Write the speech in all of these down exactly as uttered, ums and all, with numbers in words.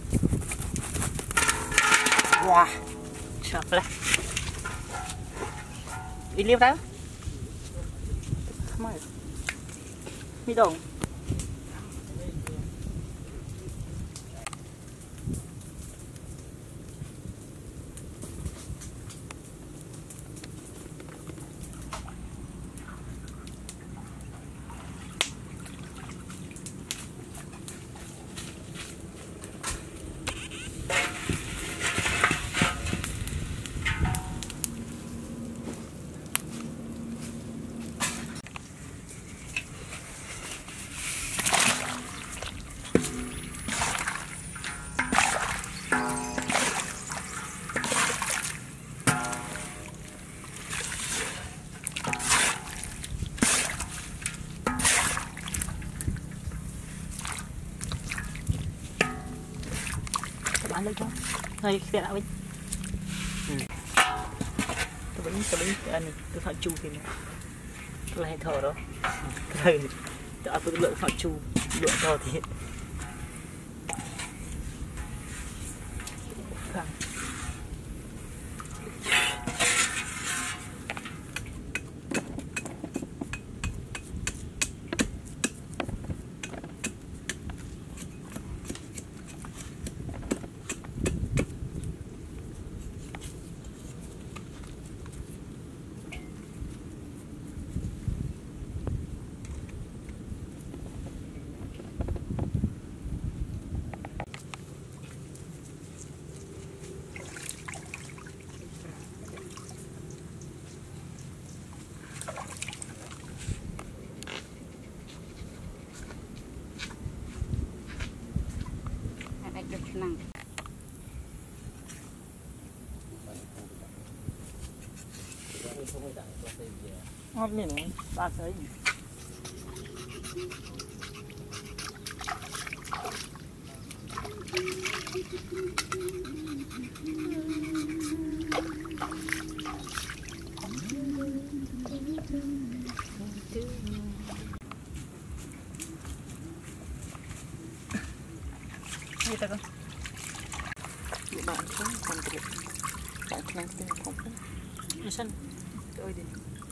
Wah, siap lah. Ini apa? Kemana? Ini dong. Ăn lấy cho hơi xe lại tôi bánh tôi bánh ăn tôi thọ chu thì tôi là hệ thở đó tôi tôi lượng thọ chu lượng to thì năng ngon miệng ba sấy như ta con bạn cũng còn được bạn đang tìm không nó xanh tôi đi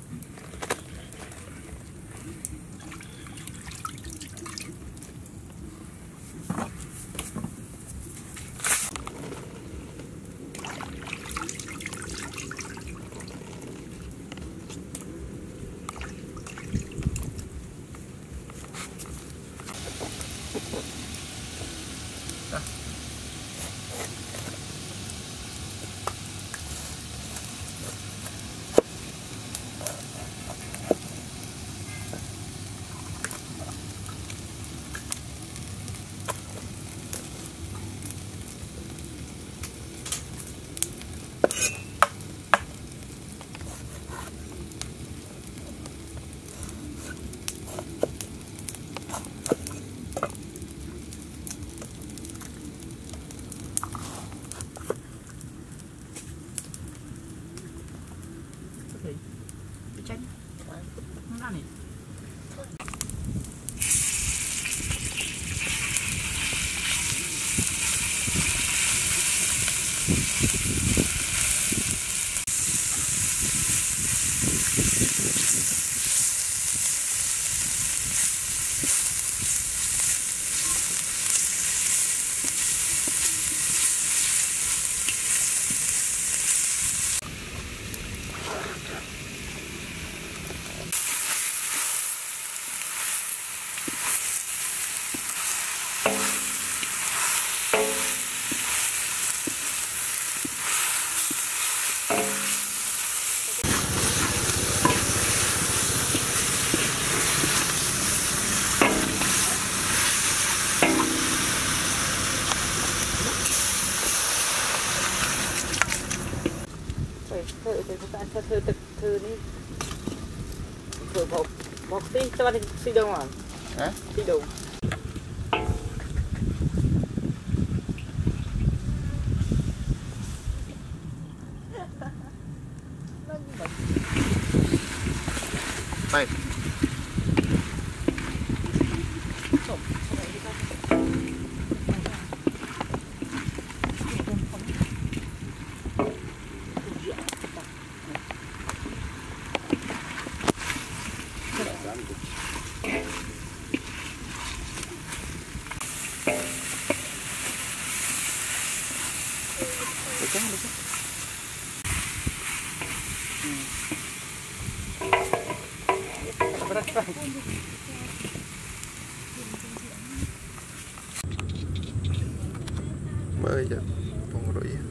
chanh không ăn này thử thì chúng ta sẽ thử thực thử đi thử một một tí cho anh đi đâu à hả đi đâu đây Dekat dekat. Baik, penguruh ya.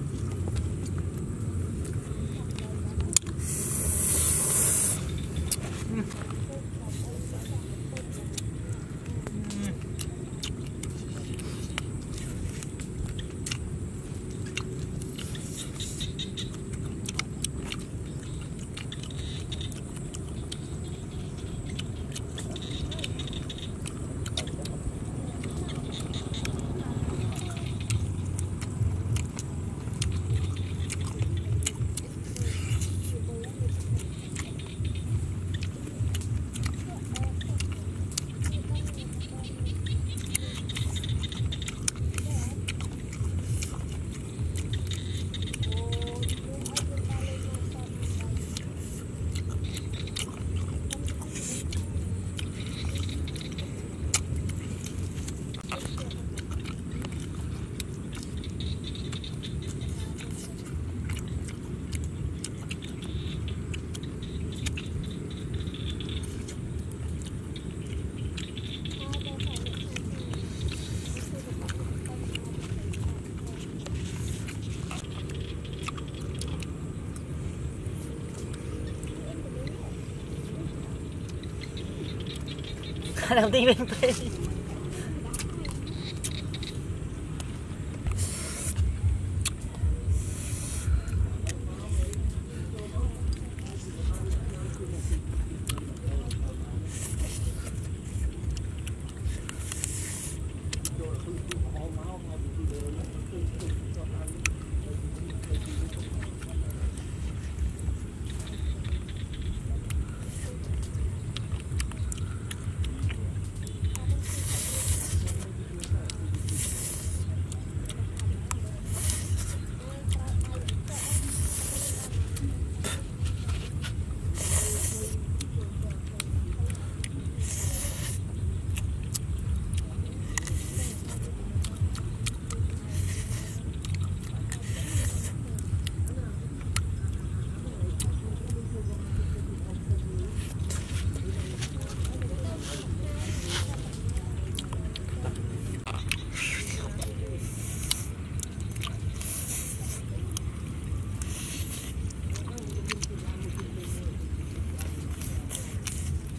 Đầu tiên lên tên.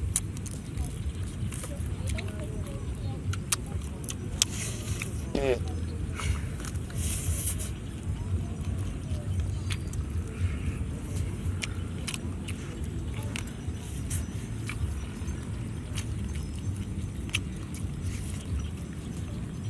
Eh.